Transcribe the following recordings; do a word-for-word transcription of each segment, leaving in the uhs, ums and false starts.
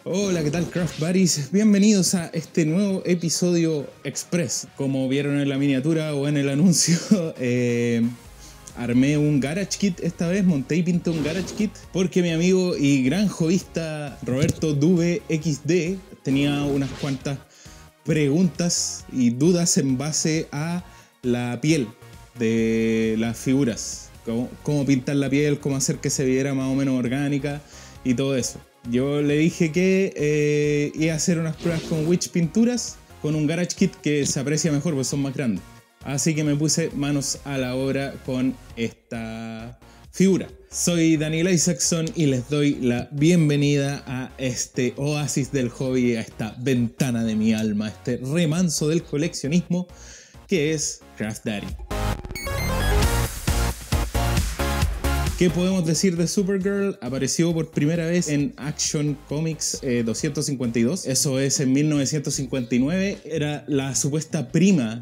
Hola, ¿qué tal, Craft Buddies? Bienvenidos a este nuevo episodio Express. Como vieron en la miniatura o en el anuncio, eh, armé un Garage Kit esta vez, monté y pinté un Garage Kit porque mi amigo y gran hobbyista Roberto Dube equis de tenía unas cuantas preguntas y dudas en base a la piel de las figuras. Cómo, cómo pintar la piel, cómo hacer que se viera más o menos orgánica y todo eso. Yo le dije que eh, iba a hacer unas pruebas con Witch Pinturas, con un Garage Kit que se aprecia mejor porque son más grandes. Así que me puse manos a la obra con esta figura. Soy Daniel Isaacson y les doy la bienvenida a este oasis del hobby, a esta ventana de mi alma, este remanso del coleccionismo que es Craft Daddy. ¿Qué podemos decir de Supergirl? Apareció por primera vez en Action Comics eh, doscientos cincuenta y dos, eso es en mil novecientos cincuenta y nueve. Era la supuesta prima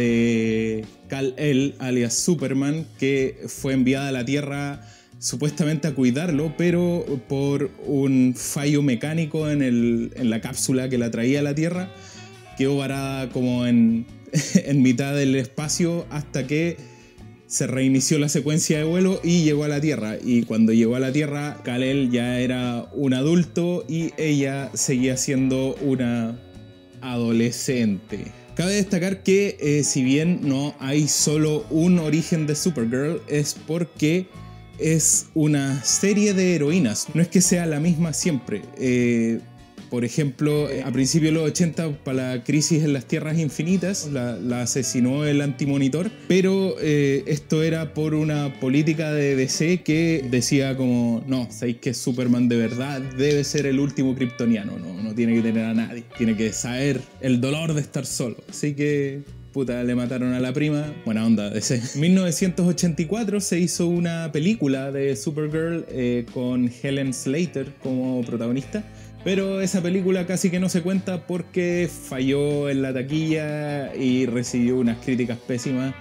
de Kal-El, alias Superman, que fue enviada a la Tierra supuestamente a cuidarlo, pero por un fallo mecánico en, el, en la cápsula que la traía a la Tierra, quedó varada como en, en mitad del espacio hasta que se reinició la secuencia de vuelo y llegó a la Tierra. Y cuando llegó a la Tierra, Kal-El ya era un adulto y ella seguía siendo una adolescente. Cabe destacar que eh, si bien no hay solo un origen de Supergirl, es porque es una serie de heroínas. No es que sea la misma siempre. Eh, Por ejemplo, a principios de los ochenta, para la crisis en las Tierras Infinitas, la, la asesinó el Antimonitor, pero eh, esto era por una política de D C que decía como, no, sabéis que Superman de verdad debe ser el último kryptoniano, no, no tiene que tener a nadie, tiene que saber el dolor de estar solo. Así que, puta, le mataron a la prima, buena onda D C. En mil novecientos ochenta y cuatro se hizo una película de Supergirl eh, con Helen Slater como protagonista. Pero esa película casi que no se cuenta porque falló en la taquilla y recibió unas críticas pésimas.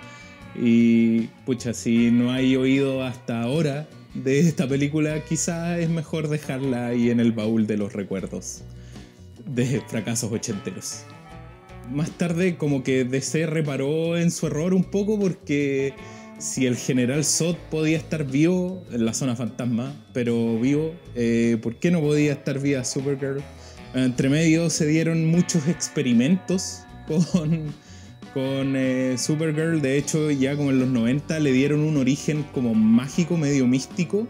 Y pucha, si no hay oído hasta ahora de esta película, quizás es mejor dejarla ahí en el baúl de los recuerdos de fracasos ochenteros. Más tarde como que D C reparó en su error un poco porque si el general Zod podía estar vivo en la zona fantasma, pero vivo, eh, ¿por qué no podía estar viva Supergirl? Entre medio se dieron muchos experimentos con, con eh, Supergirl. De hecho, ya como en los noventa le dieron un origen como mágico, medio místico.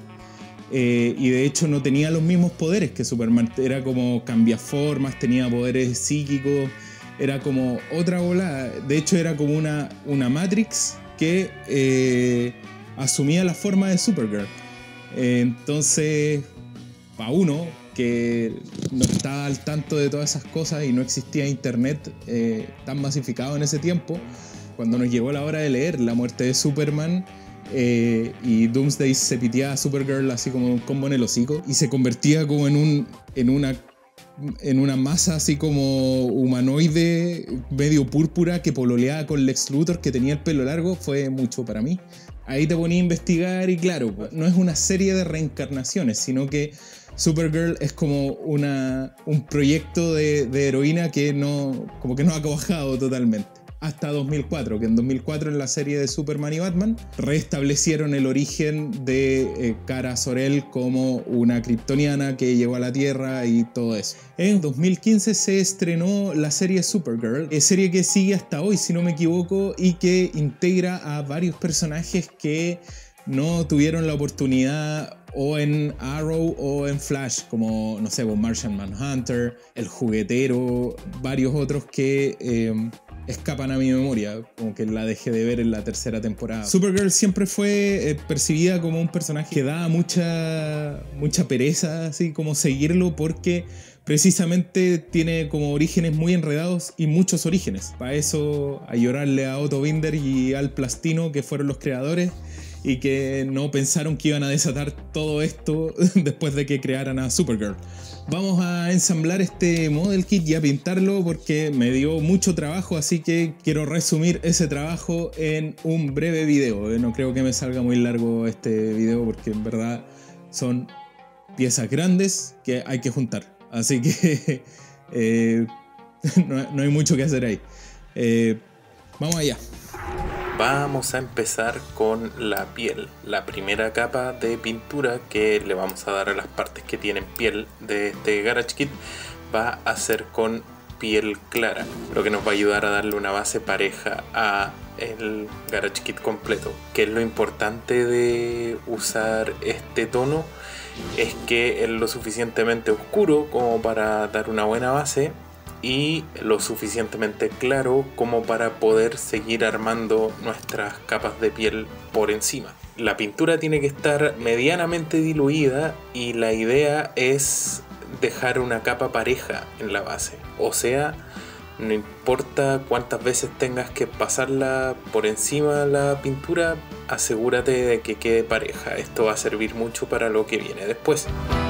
Eh, y de hecho no tenía los mismos poderes que Superman. Era como cambiaformas, tenía poderes psíquicos. Era como otra volada. De hecho era como una, una Matrix que eh, asumía la forma de Supergirl. Eh, entonces, para uno que no estaba al tanto de todas esas cosas y no existía internet eh, tan masificado en ese tiempo, cuando nos llegó la hora de leer la muerte de Superman eh, y Doomsday se piteaba a Supergirl así como un combo en el hocico y se convertía como en, un, en una en una masa así como humanoide medio púrpura que pololeaba con Lex Luthor, que tenía el pelo largo, fue mucho para mí. Ahí te ponía a investigar y claro, no es una serie de reencarnaciones, sino que Supergirl es como una, un proyecto de, de heroína que no, como que no ha cuajado totalmente. Hasta dos mil cuatro, que en dos mil cuatro en la serie de Superman y Batman restablecieron el origen de eh, Kara Zor-El como una kryptoniana que llegó a la Tierra y todo eso. En dos mil quince se estrenó la serie Supergirl, eh, serie que sigue hasta hoy si no me equivoco y que integra a varios personajes que no tuvieron la oportunidad o en Arrow o en Flash, como, no sé, Martian Manhunter, El Juguetero, varios otros que eh, escapan a mi memoria, como que la dejé de ver en la tercera temporada. Supergirl siempre fue eh, percibida como un personaje que daba mucha, mucha pereza, así como seguirlo, porque precisamente tiene como orígenes muy enredados y muchos orígenes. Para eso, a llorarle a Otto Binder y Al Plastino, que fueron los creadores, y que no pensaron que iban a desatar todo esto después de que crearan a Supergirl. Vamos a ensamblar este model kit y a pintarlo porque me dio mucho trabajo, así que quiero resumir ese trabajo en un breve video. No creo que me salga muy largo este video porque en verdad son piezas grandes que hay que juntar. Así que eh, no, no hay mucho que hacer ahí. Eh, vamos allá. Vamos a empezar con la piel, la primera capa de pintura que le vamos a dar a las partes que tienen piel de este Garage Kit va a ser con piel clara, lo que nos va a ayudar a darle una base pareja a el Garage Kit completo. Que es lo importante de usar este tono, es que es lo suficientemente oscuro como para dar una buena base y lo suficientemente claro como para poder seguir armando nuestras capas de piel por encima. La pintura tiene que estar medianamente diluida y la idea es dejar una capa pareja en la base. O sea, no importa cuántas veces tengas que pasarla por encima de la pintura, asegúrate de que quede pareja. Esto va a servir mucho para lo que viene después.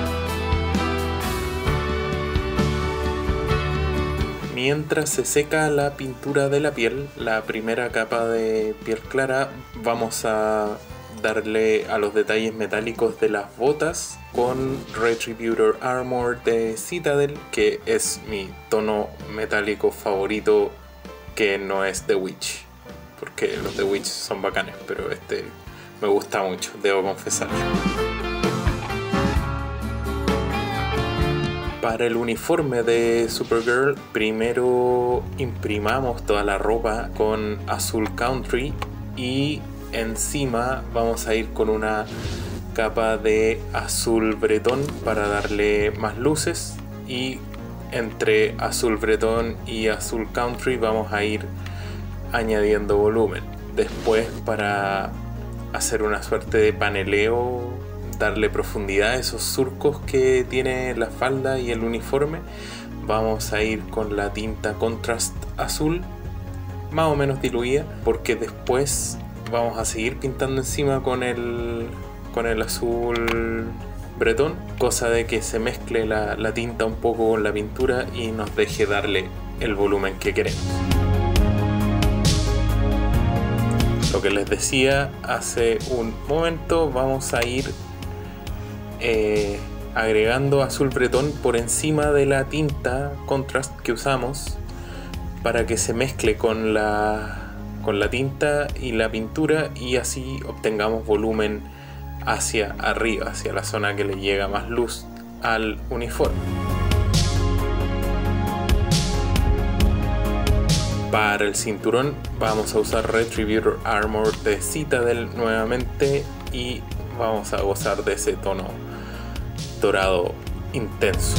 Mientras se seca la pintura de la piel, la primera capa de piel clara, vamos a darle a los detalles metálicos de las botas con Retributor Armor de Citadel, que es mi tono metálico favorito, que no es The Witch, porque los The Witch son bacanes, pero este me gusta mucho, debo confesarlo. Para el uniforme de Supergirl, primero imprimamos toda la ropa con azul country y encima vamos a ir con una capa de azul bretón para darle más luces, y entre azul bretón y azul country vamos a ir añadiendo volumen. Después, para hacer una suerte de paneleo, darle profundidad a esos surcos que tiene la falda y el uniforme, vamos a ir con la tinta Contrast azul más o menos diluida, porque después vamos a seguir pintando encima con el, con el azul bretón, cosa de que se mezcle la, la tinta un poco con la pintura y nos deje darle el volumen que queremos. Lo que les decía hace un momento, vamos a ir eh, agregando azul bretón por encima de la tinta Contrast que usamos para que se mezcle con la, con la tinta y la pintura, y así obtengamos volumen hacia arriba, hacia la zona que le llega más luz al uniforme. Para el cinturón vamos a usar Retributor Armor de Citadel nuevamente y vamos a gozar de ese tono dorado intenso.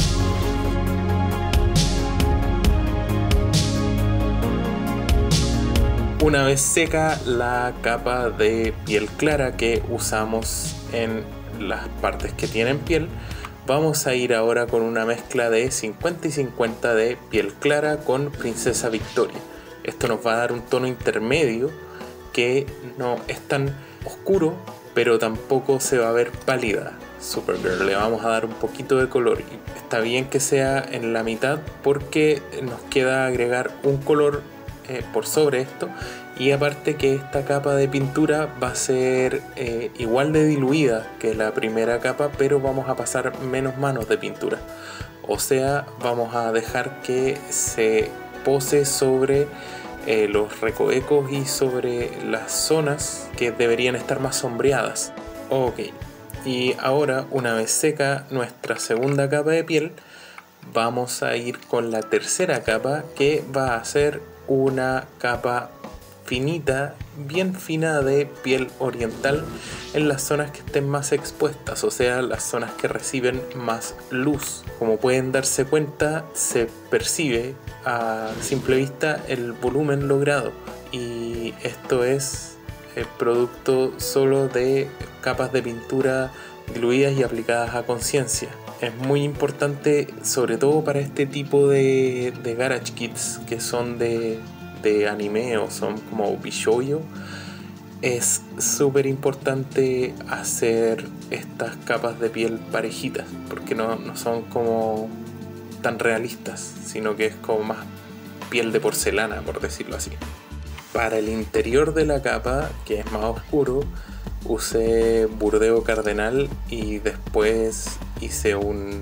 Una vez seca la capa de piel clara que usamos en las partes que tienen piel, vamos a ir ahora con una mezcla de cincuenta y cincuenta de piel clara con Princesa Victoria. Esto nos va a dar un tono intermedio que no es tan oscuro, pero tampoco se va a ver pálida. Supergirl, le vamos a dar un poquito de color, y está bien que sea en la mitad porque nos queda agregar un color eh, por sobre esto, y aparte que esta capa de pintura va a ser eh, igual de diluida que la primera capa, pero vamos a pasar menos manos de pintura, o sea, vamos a dejar que se pose sobre eh, los recovecos y sobre las zonas que deberían estar más sombreadas. Ok. Y ahora, una vez seca nuestra segunda capa de piel, vamos a ir con la tercera capa, que va a ser una capa finita, bien fina de piel oriental en las zonas que estén más expuestas, o sea, las zonas que reciben más luz. Como pueden darse cuenta, se percibe a simple vista el volumen logrado, y esto es el producto solo de capas de pintura diluidas y aplicadas a conciencia. Es muy importante, sobre todo para este tipo de, de Garage Kits que son de, de anime o son como bishoujo. Es súper importante hacer estas capas de piel parejitas, porque no, no son como tan realistas, sino que es como más piel de porcelana, por decirlo así. Para el interior de la capa, que es más oscuro, usé burdeo cardenal y después hice un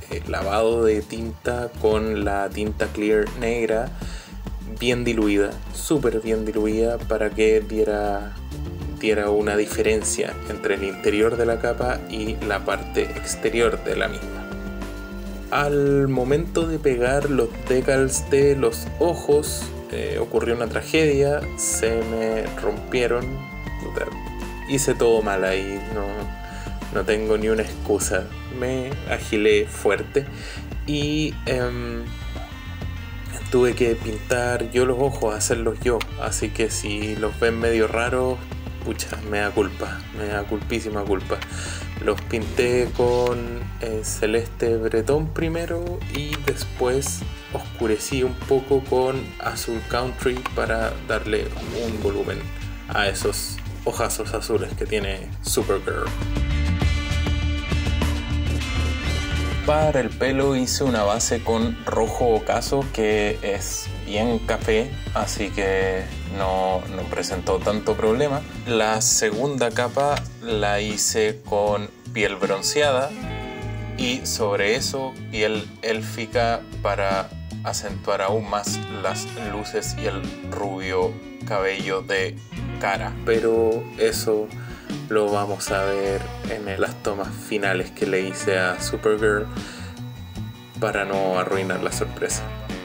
eh, lavado de tinta con la tinta clear negra bien diluida, súper bien diluida, para que diera, diera una diferencia entre el interior de la capa y la parte exterior de la misma. Al momento de pegar los decals de los ojos, eh, ocurrió una tragedia, se me rompieron, hice todo mal ahí, no, no tengo ni una excusa, me agilé fuerte y eh, tuve que pintar yo los ojos, hacerlos yo, así que si los ven medio raros, pucha, me da culpa, me da culpísima culpa. Los pinté con eh, celeste bretón primero y después oscurecí un poco con azul country para darle un volumen a esos ojazos azules que tiene Supergirl. Para el pelo hice una base con rojo ocaso que es bien café, así que no, no presentó tanto problema. La segunda capa la hice con piel bronceada y sobre eso piel élfica para acentuar aún más las luces y el rubio cabello de cara. Pero eso lo vamos a ver en las tomas finales que le hice a Supergirl para no arruinar la sorpresa.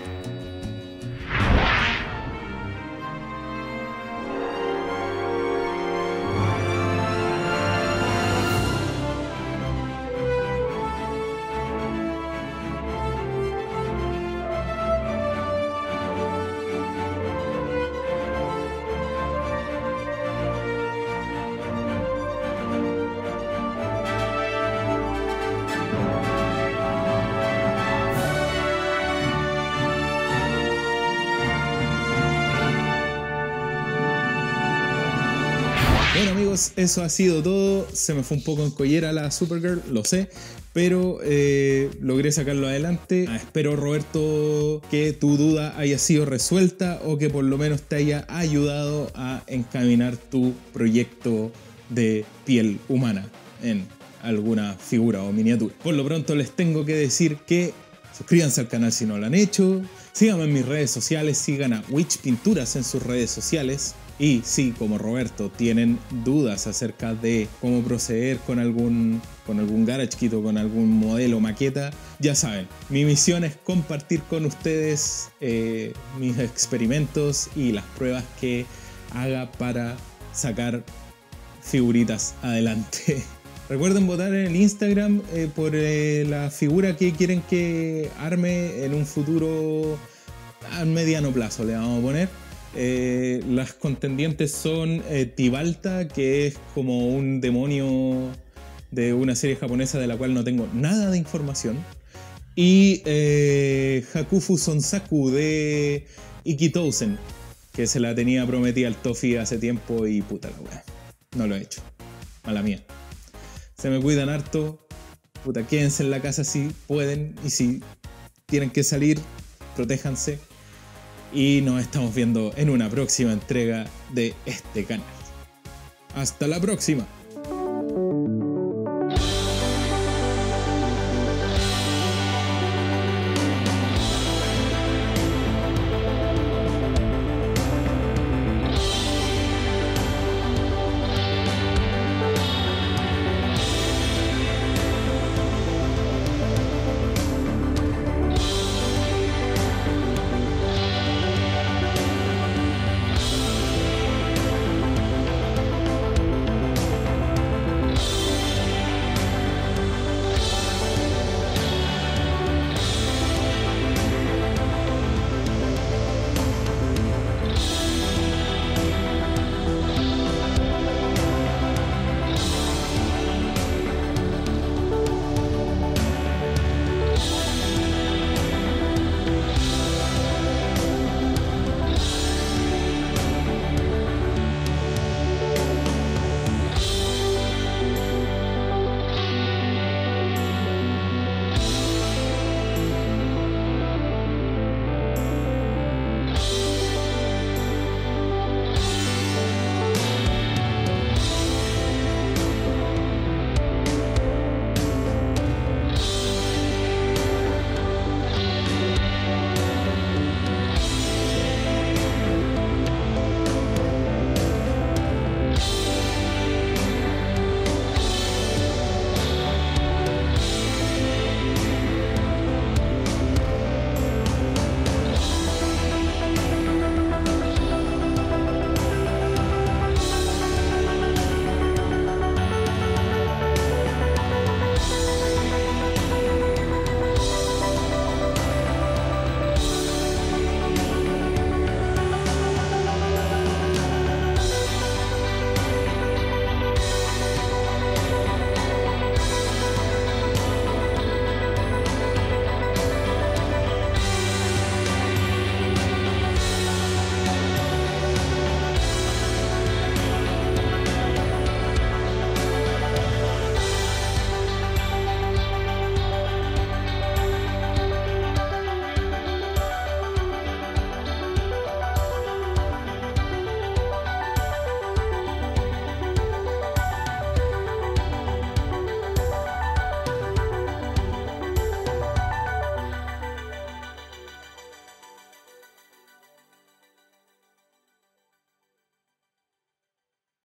Bueno amigos, eso ha sido todo. Se me fue un poco en collera la Supergirl, lo sé, pero eh, logré sacarlo adelante. Ah, espero, Roberto, que tu duda haya sido resuelta o que por lo menos te haya ayudado a encaminar tu proyecto de piel humana en alguna figura o miniatura. Por lo pronto les tengo que decir que suscríbanse al canal si no lo han hecho, síganme en mis redes sociales, sigan a Witch Pinturas en sus redes sociales. Y si, como Roberto, tienen dudas acerca de cómo proceder con algún, con algún garage kit o con algún modelo maqueta, ya saben, mi misión es compartir con ustedes eh, mis experimentos y las pruebas que haga para sacar figuritas adelante. Recuerden votar en el Instagram eh, por eh, la figura que quieren que arme en un futuro a mediano plazo, le vamos a poner. Eh, las contendientes son eh, Tibalta, que es como un demonio de una serie japonesa de la cual no tengo nada de información, y eh, Hakufu Sonsaku de Ikitousen, que se la tenía prometida al Tofi hace tiempo y puta la wea, no lo he hecho, mala mía. Se me cuidan harto, puta, quédense en la casa si pueden, y si tienen que salir, protéjanse. Y nos estamos viendo en una próxima entrega de este canal. ¡Hasta la próxima!